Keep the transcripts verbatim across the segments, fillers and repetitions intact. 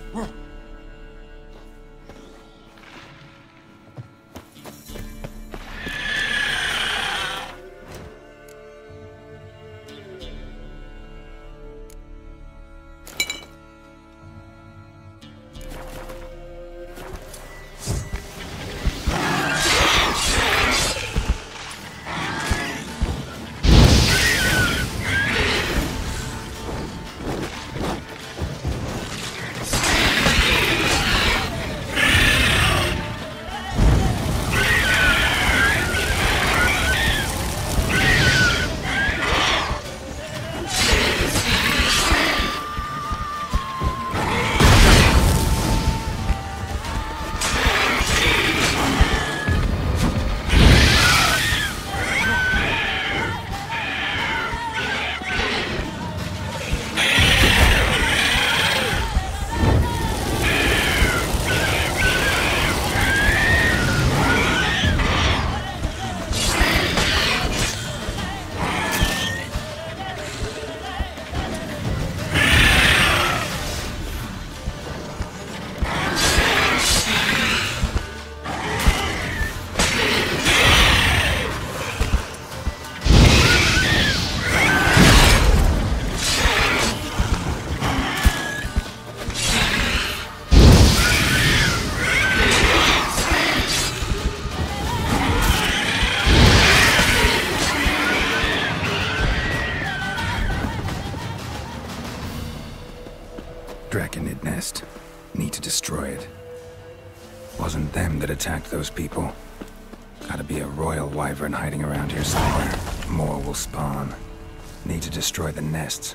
Draconid nest. Need to destroy it. Wasn't them that attacked those people. Gotta be a Royal Wyvern hiding around here somewhere. More will spawn. Need to destroy the nests.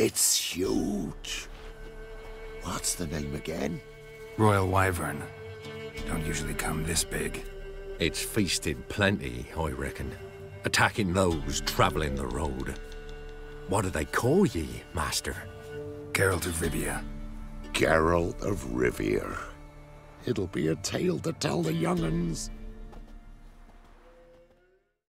It's huge. What's the name again? Royal Wyvern. Don't usually come this big. It's feasted plenty, I reckon. Attacking those travelling the road. What do they call ye, Master? Geralt of Rivia. Geralt of Rivia. It'll be a tale to tell the young'uns.